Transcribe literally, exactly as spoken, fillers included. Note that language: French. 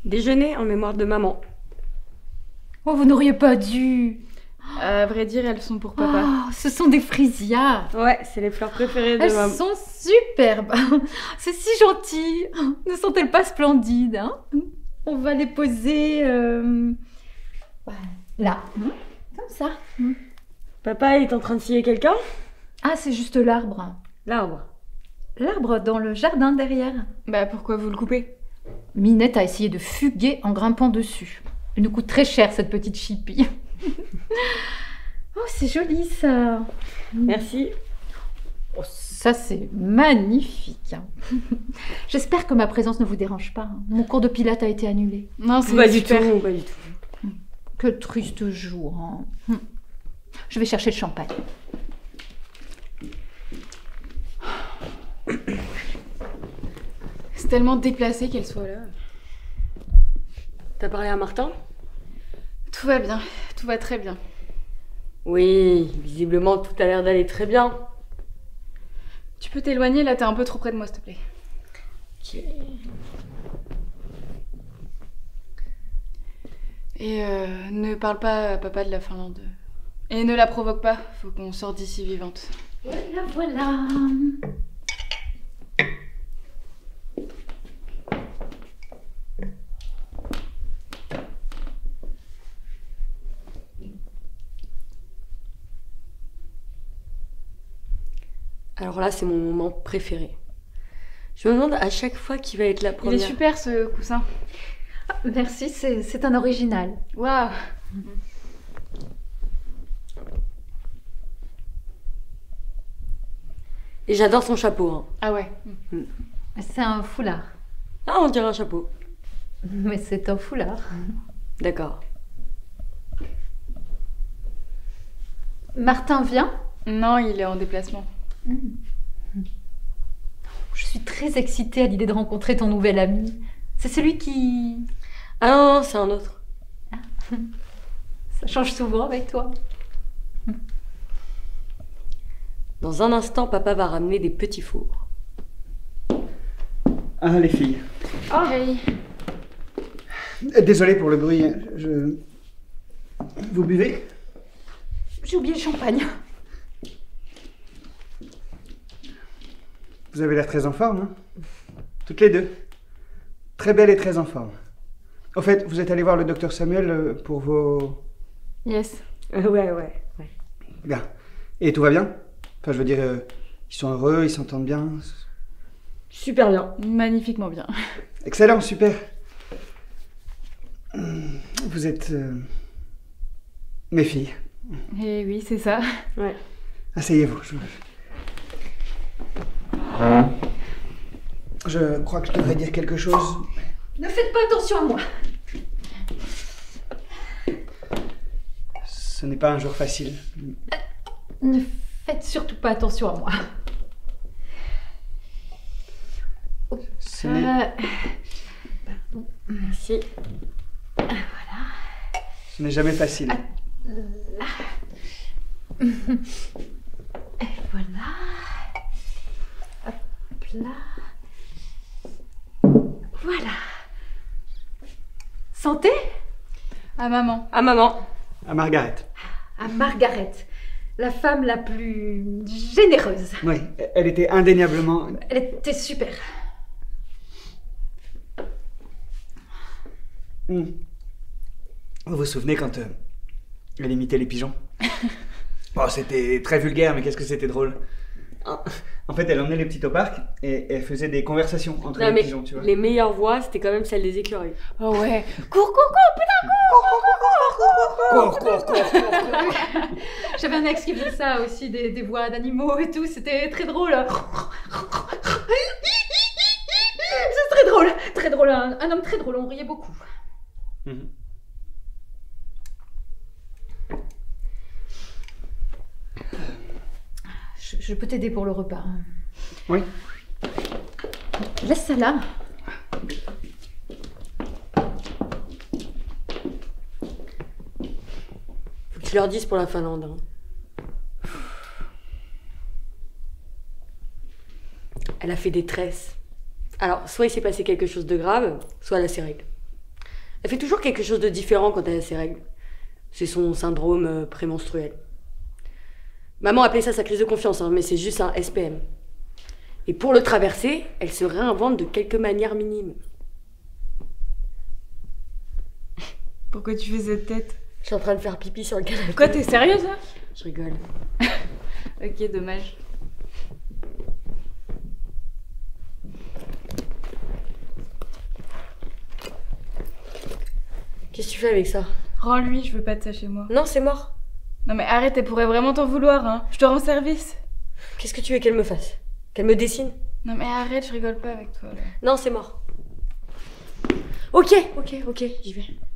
Déjeuner en mémoire de maman. Oh, vous n'auriez pas dû. À vrai dire, elles sont pour papa. Oh, ce sont des frisias. Ouais, c'est les fleurs préférées de Elles maman. sont superbes. C'est si gentil. Ne sont-elles pas splendides, hein? On va les poser euh... là, comme ça. Papa est en train de scier quelqu'un? Ah, c'est juste l'arbre. L'arbre. L'arbre dans le jardin derrière. Bah pourquoi vous le coupez? Minette a essayé de fuguer en grimpant dessus. Elle nous coûte très cher, cette petite chipie. Oh, c'est joli ça. Merci. Oh, ça c'est magnifique. J'espère que ma présence ne vous dérange pas. Mon cours de pilates a été annulé. Non, c'est Pas du super. tout, pas du tout. Que triste jour. Hein. Je vais chercher le champagne. C'est tellement déplacé qu'elle soit là. T'as parlé à Martin? Tout va bien, tout va très bien. Oui, visiblement tout a l'air d'aller très bien. Tu peux t'éloigner, là t'es un peu trop près de moi, s'il te plaît. Ok. Et euh, ne parle pas à papa de la Finlande. Et ne la provoque pas, faut qu'on sorte d'ici vivante. Voilà, voilà. Alors là, c'est mon moment préféré. Je me demande à chaque fois qui va être la Il première. est super ce coussin. Ah, merci, c'est c'est un original. Waouh. Et j'adore son chapeau. Hein. Ah ouais. C'est un foulard. Ah, on dirait un chapeau. Mais c'est un foulard. D'accord. Martin vient? Non, il est en déplacement. Je suis très excitée à l'idée de rencontrer ton nouvel ami. C'est celui qui... Ah non, non, c'est un autre. Ça change souvent avec toi. Dans un instant, papa va ramener des petits fours. Ah, les filles. Oh. Hey. Désolé pour le bruit. Je... Vous buvez? J'ai oublié le champagne. Vous avez l'air très en forme, hein? Toutes les deux. Très belle et très en forme. Au fait, vous êtes allé voir le docteur Samuel pour vos... Yes. Euh, ouais, ouais, ouais. Bien. Et tout va bien? Enfin, je veux dire, euh, ils sont heureux, ils s'entendent bien. Super bien. Magnifiquement bien. Excellent, super. Vous êtes... euh, mes filles. Eh oui, c'est ça. Ouais. Asseyez-vous. Je... je crois que je devrais dire quelque chose. Ne faites pas attention à moi. Ce n'est pas un jour facile. Ne faites surtout pas attention à moi. Ce n'est... Euh, Merci. Ce n'est jamais facile. Et voilà. Hop là. Voilà. Santé À maman. À maman. À Margaret. à Margaret, la femme la plus généreuse. Oui, elle était indéniablement... Elle était super. Hmm. Vous vous souvenez quand euh, elle imitait les pigeons? Oh, c'était très vulgaire, mais qu'est-ce que c'était drôle. En fait, elle emmenait les petits au parc et, et elle faisait des conversations entre Non, les mais pigeons, tu vois. les meilleures voix, c'était quand même celles des écureuils. Oh ouais. Cours, cours, cours, putain, Cours, cours, cours, cours. J'avais un ex qui faisait ça aussi, des, des voix d'animaux et tout, c'était très drôle. C'est très drôle, très drôle, un, un homme très drôle, on riait beaucoup. Mhm. Je, je peux t'aider pour le repas. Oui. Laisse ça là. Faut que tu leur dises pour la Finlande. hein. Elle a fait des tresses. Alors, soit il s'est passé quelque chose de grave, soit elle a ses règles. Elle fait toujours quelque chose de différent quand elle a ses règles. C'est son syndrome euh, prémenstruel. Maman appelait ça sa crise de confiance, hein, mais c'est juste un S P M. Et pour le traverser, elle se réinvente de quelques manières minimes. Pourquoi tu fais cette tête? Je suis en train de faire pipi sur le canapé. Quoi, t'es sérieuse là? Je rigole. Ok, dommage. Qu'est-ce que tu fais avec ça? Rends-lui, je veux pas de ça chez moi. Non, c'est mort. Non mais arrête, elle pourrait vraiment t'en vouloir, hein. Je te rends service. Qu'est-ce que tu veux qu'elle me fasse? Qu'elle me dessine? Non mais arrête, je rigole pas avec toi là. Non, c'est mort. Ok, ok, ok, j'y vais.